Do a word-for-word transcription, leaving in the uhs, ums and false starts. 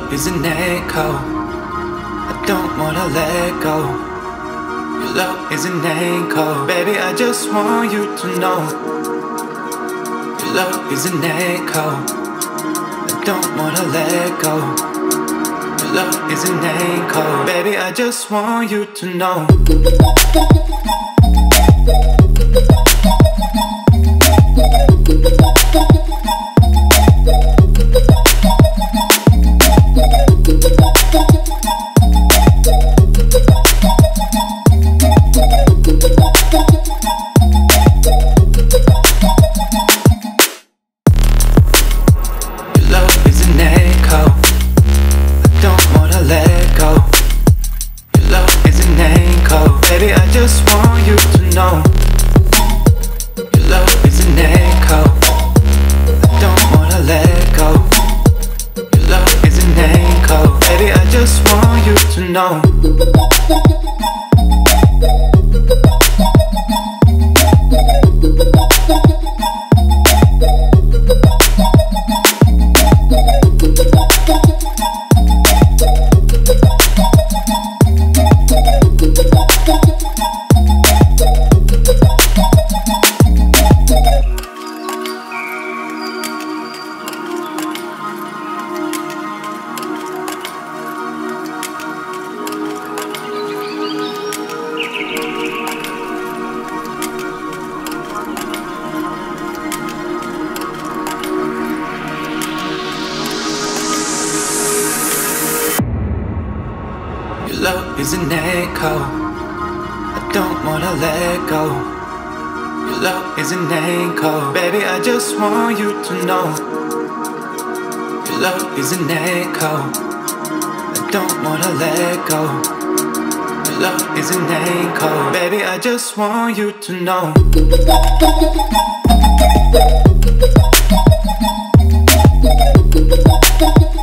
love is an echo. I don't wanna let go. Your love is an anchor. Baby, I just want you to know. Your love is an echo. I don't wanna let go. Your love is an anchor. Baby, I just want you to know. Baby, I just want you to know. Your love is an echo. I don't wanna let go. Your love is an anchor. Baby, I just want you to know. Your love is an echo. I don't wanna let go. Your love is an anchor. Baby, I just want you to know. Your love is an echo. I don't wanna let go. Your love is an anchor. Baby, I just want you to know. We'll be right back.